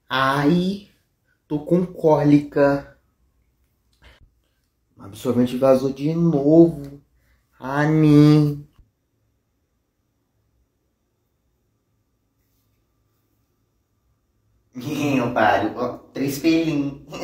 Ai, tô com cólica. O absorvente vazou de novo. Ani. Otário, ó, três pelinhos.